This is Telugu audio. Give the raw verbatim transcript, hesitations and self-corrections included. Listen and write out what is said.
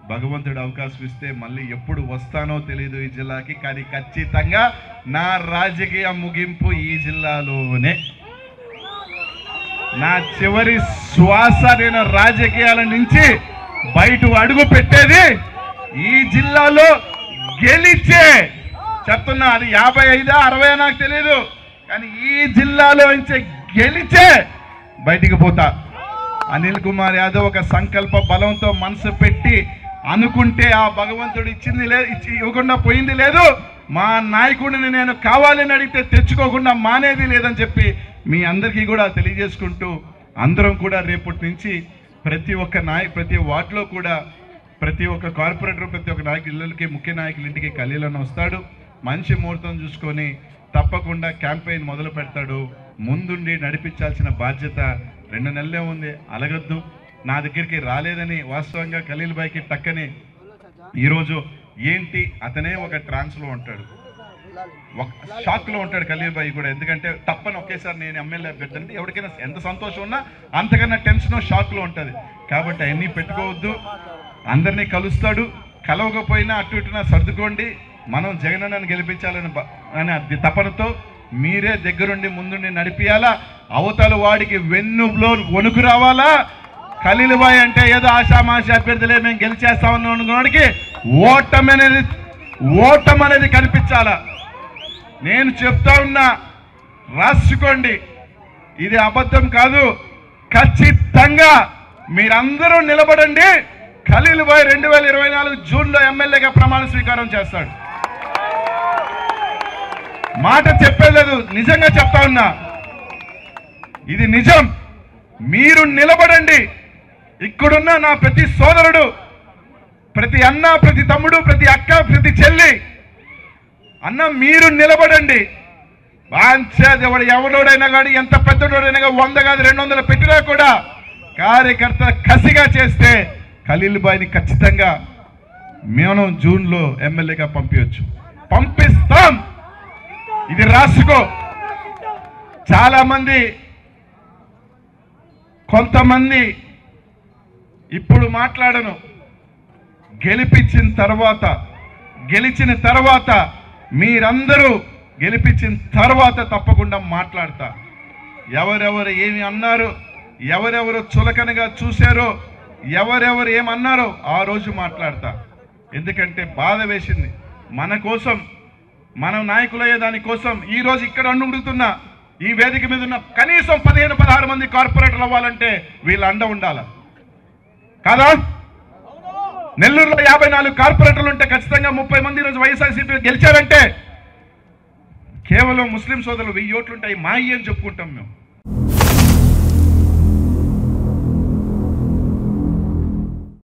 భగవంతుడు అవకాశం ఇస్తే మళ్ళీ ఎప్పుడు వస్తానో తెలియదు ఈ జిల్లాకి, కానీ ఖచ్చితంగా నా రాజకీయ ముగింపు ఈ జిల్లాలోనే. నా చివరి శ్వాస నేను రాజకీయాల నుంచి బయట అడుగు పెట్టేది ఈ జిల్లాలో గెలిచే. చెప్తున్నా, అది యాభై ఐదా అరవై నాకు తెలియదు, కానీ ఈ జిల్లాలో నుంచి గెలిచే బయటికి పోతా. అనిల్ కుమార్ యాదవ్ ఒక సంకల్ప బలంతో మనసు పెట్టి అనుకుంటే ఆ భగవంతుడు ఇచ్చింది లేదు, ఇచ్చి ఇవ్వకుండా పోయింది లేదు. మా నాయకుడిని నేను కావాలని అడిగితే తెచ్చుకోకుండా మానేది లేదని చెప్పి మీ అందరికీ కూడా తెలియజేసుకుంటూ, అందరం కూడా రేపటి నుంచి ప్రతి ఒక్క నాయ ప్రతి వార్డులో కూడా ప్రతి ఒక్క కార్పొరేటర్ ప్రతి ఒక్క నాయకుల ఇళ్ళకి ముఖ్య నాయకుల ఇంటికి కలీలను వస్తాడు. మంచి ముహూర్తం చూసుకొని తప్పకుండా క్యాంపెయిన్ మొదలు పెడతాడు. ముందుండి నడిపించాల్సిన బాధ్యత రెండు నెలలే ఉంది, అలగద్దు. నా దగ్గరికి రాలేదని వాస్తవంగా ఖలీల్ భాయ్కి టక్కని ఈరోజు ఏంటి అతనే ఒక ట్రాన్స్లో ఉంటాడు, ఒక షాక్లో ఉంటాడు ఖలీల్ భాయ్ కూడా. ఎందుకంటే తప్పని ఒకేసారి నేను ఎమ్మెల్యే అభ్యర్థి, ఎవరికైనా ఎంత సంతోషం ఉన్నా అంతకన్నా టెన్షన్ షాక్లో ఉంటుంది. కాబట్టి అవన్నీ పెట్టుకోవద్దు. అందరినీ కలుస్తాడు, కలవకపోయినా అటు ఇటున సర్దుకోండి. మనం జగనన్నను గెలిపించాలని అని తపనతో మీరే దగ్గరుండి ముందుండి నడిపియాలా. అవతల వాడికి వెన్నులో వణుకు రావాలా. ఖలీల్ భాయ్ అంటే ఏదో ఆశామాషి అభ్యర్థులే మేము గెలిచేస్తామని అనుకున్నాడికి ఓటమి అనేది ఓటం అనేది కనిపించాలా. నేను చెప్తా ఉన్నా, రాసుకోండి, ఇది అబద్ధం కాదు. ఖచ్చితంగా మీరందరూ నిలబడండి. ఖలీల్ భాయ్ రెండు వేల ఇరవై నాలుగు జూన్లో ఎమ్మెల్యేగా ప్రమాణ స్వీకారం చేస్తాడు. మాట చెప్పలేదు, నిజంగా చెప్తా ఉన్నా, ఇది నిజం. మీరు నిలబడండి. ఇక్కడున్న నా ప్రతి సోదరుడు, ప్రతి అన్న, ప్రతి తమ్ముడు, ప్రతి అక్క, ప్రతి చెల్లి, అన్న మీరు నిలబడండి. వాంచేవాడు ఎవడోడైనా కానీ, ఎంత పెద్దోడైనా కానీ, వంద కాదు రెండు వందలు పెట్టినా కూడా కార్యకర్త కసిగా చేస్తే ఖలీల్ భాయ్ని ఖచ్చితంగా మేము జూన్లో ఎమ్మెల్యేగా పంపించవచ్చు, పంపిస్తాం. ఇది రాసుకో. చాలా మంది కొంతమంది ఇప్పుడు మాట్లాడను, గెలిపించిన తర్వాత గెలిచిన తర్వాత మీరందరూ గెలిపించిన తర్వాత తప్పకుండా మాట్లాడతా. ఎవరెవరు ఏమి అన్నారు, ఎవరెవరు చులకనగా చూశారో, ఎవరెవరు ఏమన్నారో ఆ రోజు మాట్లాడతా. ఎందుకంటే బాధ వేసింది. మన కోసం, మన నాయకులయ్యే దానికోసం ఈరోజు ఇక్కడ అడుగుతున్నా, ఈ వేదిక మీద ఉన్న కనీసం పదిహేను పదహారు మంది కార్పొరేటర్లు అవ్వాలంటే వీళ్ళ అండ ఉండాల కాదా? నెల్లూరులో యాభై నాలుగు కార్పొరేటర్లు ఉంటే ఖచ్చితంగా ముప్పై మంది ఈరోజు వైఎస్ఆర్సీపీ గెలిచారంటే కేవలం ముస్లిం సోదరులు వెయ్యి ఓట్లుంటాయి మాయి అని చెప్పుకుంటాం మేము.